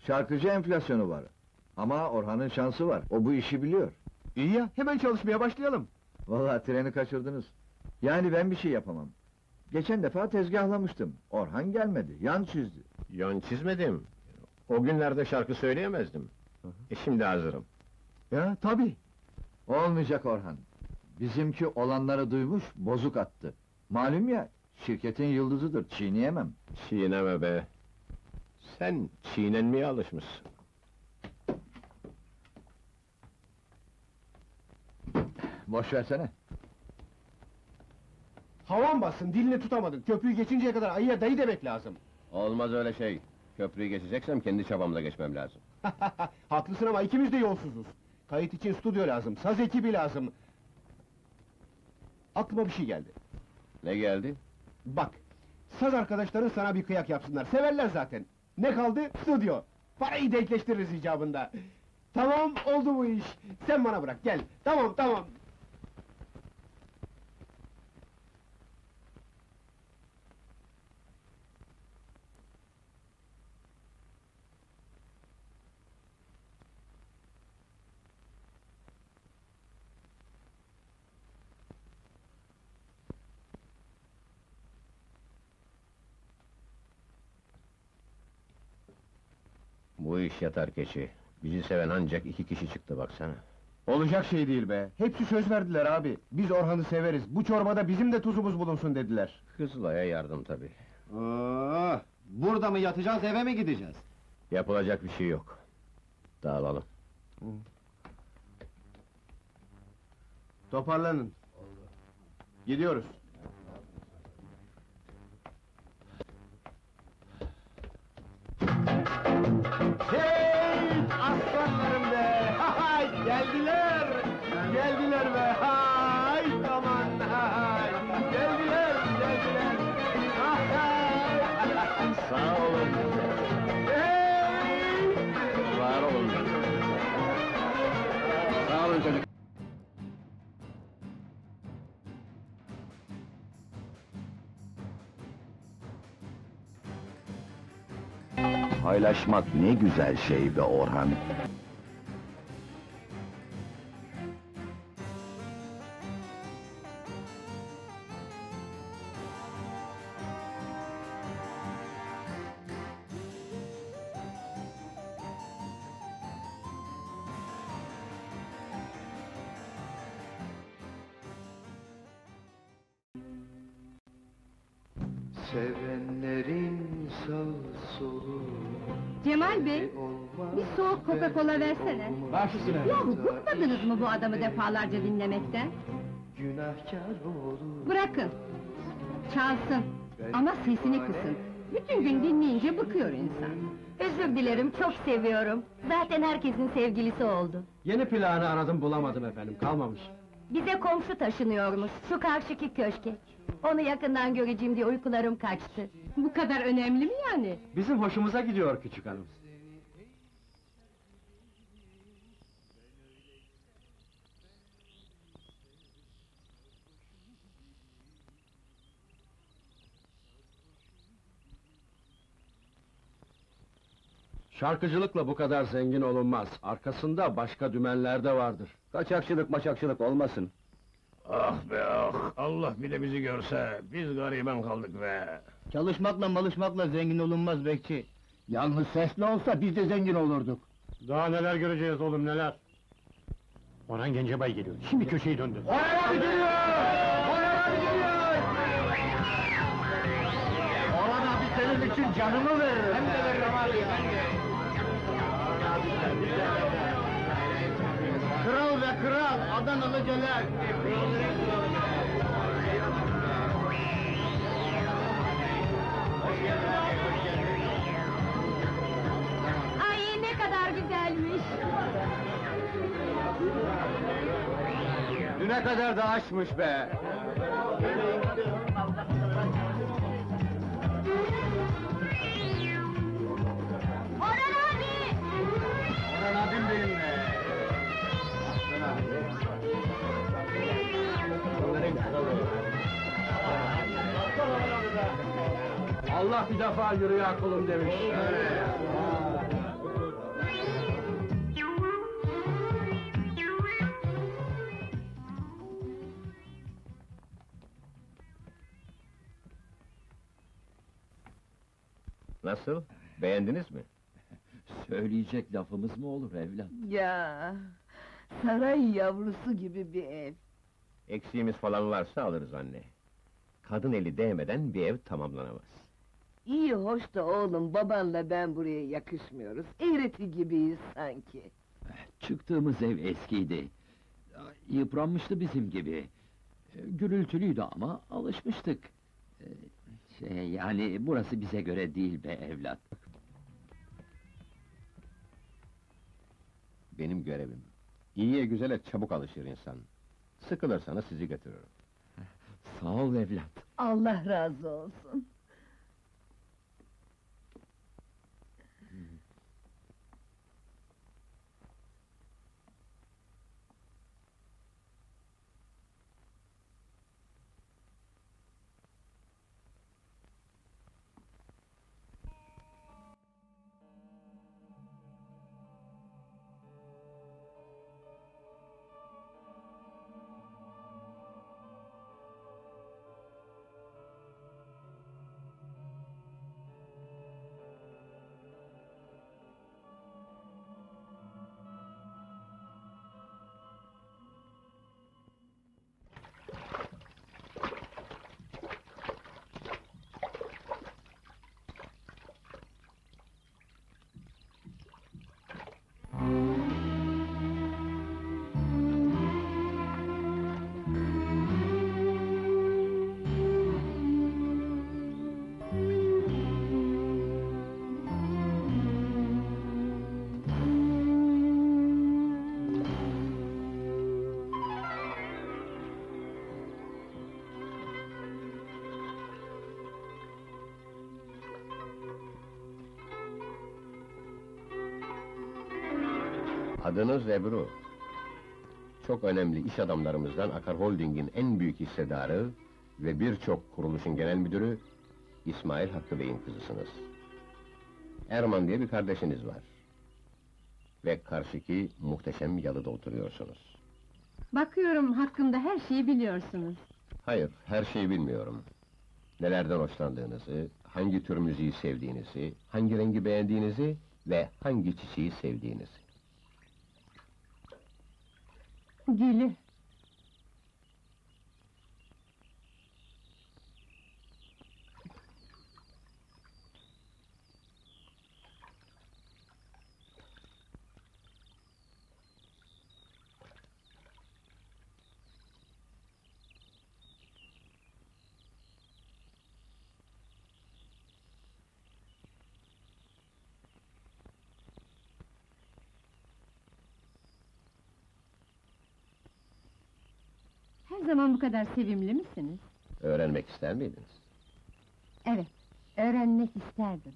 Şarkıcı enflasyonu var. Ama Orhan'ın şansı var, o bu işi biliyor. İyi ya, hemen çalışmaya başlayalım. Vallahi treni kaçırdınız. Yani ben bir şey yapamam. Geçen defa tezgahlamıştım, Orhan gelmedi, yan çizdi. Yan çizmedim. O günlerde şarkı söyleyemezdim. Şimdi hazırım. Ya, tabii. Olmayacak Orhan. Bizimki olanları duymuş, bozuk attı. Malum ya, şirketin yıldızıdır, çiğneyemem. Çiğneme be! Sen çiğnenmeye alışmışsın. Boş versene. Havan bassın, dilini tutamadın. Köprüyü geçinceye kadar ayıya dayı demek lazım. Olmaz öyle şey. Köprüyü geçeceksem kendi çabamla geçmem lazım. Haklısın ama ikimiz de yolsuzuz. Kayıt için stüdyo lazım, saz ekibi lazım. Aklıma bir şey geldi. Ne geldi? Bak, saz arkadaşların sana bir kıyak yapsınlar, severler zaten. Ne kaldı? Stüdyo! Parayı denkleştiririz icabında. Tamam, oldu bu iş. Sen bana bırak, gel. Tamam, tamam. Bu iş yatar keçi. Bizi seven ancak 2 kişi çıktı baksana. Olacak şey değil be. Hepsi söz verdiler abi. Biz Orhan'ı severiz. Bu çorbada bizim de tuzumuz bulunsun dediler. Kızılay'a yardım tabii. Burada mı yatacağız, eve mi gideceğiz? Yapılacak bir şey yok. Dağılalım. Toparlanın. Gidiyoruz. Hey! Aslanlarım be! Hay! Geldiler! Geldiler be! Hay! Aman! Hay! Geldiler! Geldiler! Hay! Sağ olun. Hey! Var olun. Sağ olun çocuk. Paylaşmak ne güzel şey be Orhan. Sevenlerin sağ solu... Cemal Bey, bir soğuk Coca-Cola versene. Baş üstüne. Yahu bıkmadınız mı bu adamı defalarca dinlemekten? Günahkar olur... Bırakın! Çalsın! Ama sesini kısın! Bütün gün dinleyince bıkıyor insan. Özür dilerim, çok seviyorum. Zaten herkesin sevgilisi oldu. Yeni planı aradım bulamadım efendim, kalmamış. Bize komşu taşınıyormuş, şu karşıki köşke. Onu yakından göreceğim diye uykularım kaçtı. Bu kadar önemli mi yani? Bizim hoşumuza gidiyor küçük hanım. Şarkıcılıkla bu kadar zengin olunmaz. Arkasında başka dümenler de vardır. Kaçakçılık maçakçılık olmasın. Ah be ah! Allah bir de bizi görse, biz gariban kaldık be! Çalışmakla malışmakla zengin olunmaz bekçi. Yalnız sesli olsa biz de zengin olurduk. Daha neler göreceğiz oğlum, neler? Orhan Gencebay geliyor, şimdi köşeyi döndü. Orhan abi geliyor! Orhan abi geliyor! Orhan abi senin için canımı veririm. Hem de veririm abi, ben de. Kral ve kral, Adanalı Celal! Ay ne kadar güzelmiş! Düne kadar da açmış be! Orhan abi! Orhan abim benim be! Allah bir defa yürüye kulum demiş. Nasıl? Beğendiniz mi? Söyleyecek lafımız mı olur evlat? Ya, saray yavrusu gibi bir ev. Eksiğimiz falan varsa alırız anne. Kadın eli değmeden bir ev tamamlanamaz. İyi hoş da oğlum, babanla ben buraya yakışmıyoruz. Eğreti gibiyiz sanki. Çıktığımız ev eskiydi. Yıpranmıştı bizim gibi. Gürültülüydü ama alışmıştık. Yani burası bize göre değil be evlat. Benim görevim. İyiye güzele çabuk alışır insan. Sıkılırsanız sizi götürürüm. Sağ ol evlat. Allah razı olsun. Adınız Ebru. Çok önemli iş adamlarımızdan Akar Holding'in en büyük hissedarı ve birçok kuruluşun genel müdürü İsmail Hakkı Bey'in kızısınız. Erman diye bir kardeşiniz var. Ve karşıki muhteşem yalıda oturuyorsunuz. Bakıyorum hakkımda her şeyi biliyorsunuz. Hayır, her şeyi bilmiyorum. Nelerden hoşlandığınızı, hangi tür müziği sevdiğinizi, hangi rengi beğendiğinizi ve hangi çiçeği sevdiğinizi. Gülü. Her zaman bu kadar sevimli misiniz? Öğrenmek ister miydiniz? Evet, öğrenmek isterdim.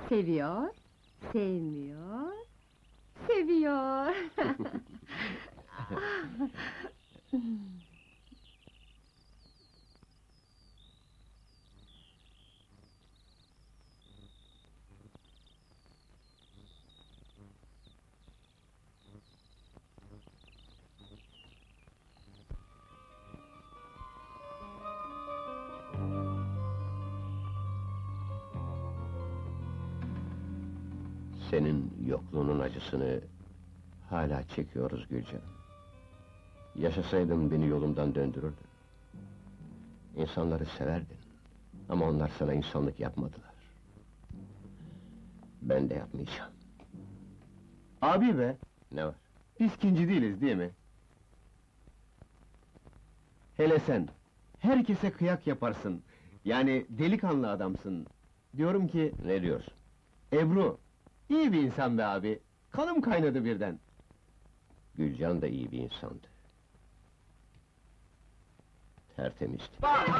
Seviyor, sevmiyor, seviyor. Senin yokluğunun acısını hala çekiyoruz Gülcan. Yaşasaydın beni yolumdan döndürürdün. İnsanları severdin. Ama onlar sana insanlık yapmadılar. Ben de yapmayacağım. Abi be, Ne var? biz kinci değiliz değil mi? Hele sen, herkese kıyak yaparsın. Yani delikanlı adamsın. Diyorum ki, Ne diyorsun? Ebru, iyi bir insan be abi. Kanım kaynadı birden. Gülcan da iyi bir insandı. Tertemizdi.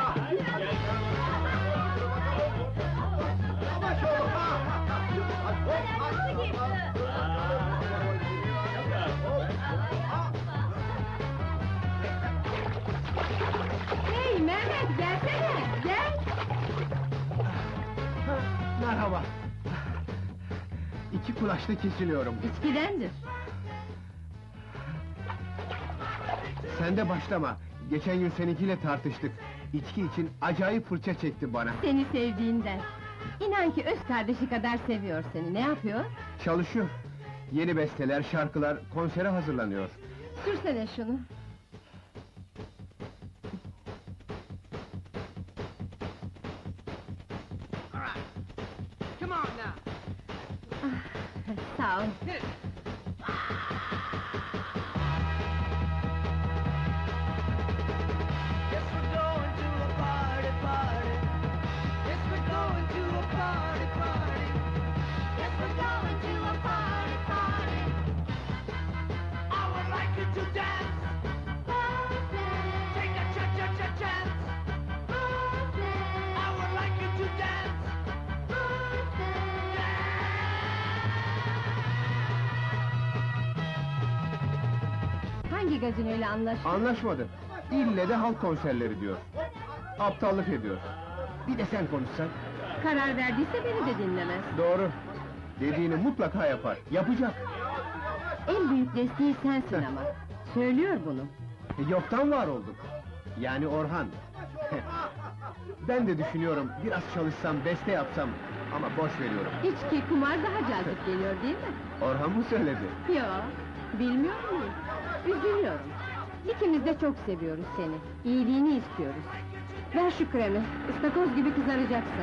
Hey Mehmet, gelsene, gel! Merhaba. İki kulaçta kesiliyorum. İçkidendir. Sen de başlama. Geçen gün seninkiyle tartıştık. İçki için acayip fırça çekti bana. Seni sevdiğinden. İnan ki öz kardeşi kadar seviyor seni, ne yapıyor? Çalışıyor. Yeni besteler, şarkılar, konsere hazırlanıyor. Sürsene şunu. Ah, sağ ol. Hangi gazinoyla anlaştın? Anlaşmadı. İlle de halk konserleri diyor. Aptallık ediyor. Bir de sen konuşsan. Karar verdiyse beni de dinlemez. Doğru. Dediğini mutlaka yapar. Yapacak. En büyük desteği sensin ama. Söylüyor bunu. Yoktan var olduk. Yani Orhan. Ben de düşünüyorum, biraz çalışsam, beste yapsam. Ama boş veriyorum. İçki, kumar daha cazip geliyor değil mi? Orhan mı söyledi? Yo, bilmiyor muyum? Üzülüyorum. İkimiz de çok seviyoruz seni. İyiliğini istiyoruz. Ver şu kremi, ıstakoz gibi kızaracaksın.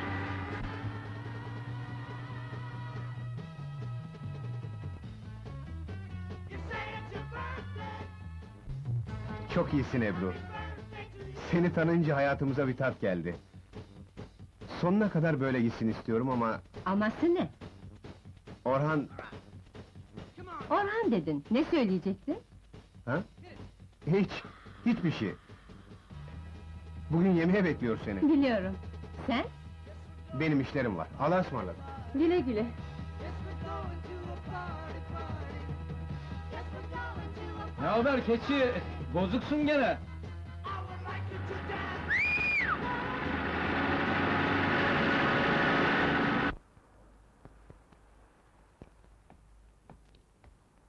Çok iyisin Ebru. Seni tanınca hayatımıza bir tat geldi. Sonuna kadar böyle gitsin istiyorum ama... Aması ne? Orhan... Orhan dedin, ne söyleyecektin? Ha? Hiçbir şey. Bugün yemeğe bekliyor seni. Biliyorum. Sen? Benim işlerim var, Allah'a ısmarladık. Güle güle. Ne haber keçi? Bozuksun gene.